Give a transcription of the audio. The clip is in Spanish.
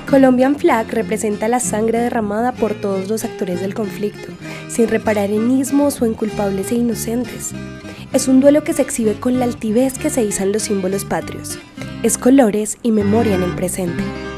Colombian Flag representa la sangre derramada por todos los actores del conflicto, sin reparar en ismos o en culpables e inocentes. Es un duelo que se exhibe con la altivez que se izan los símbolos patrios. Es colores y memoria en el presente.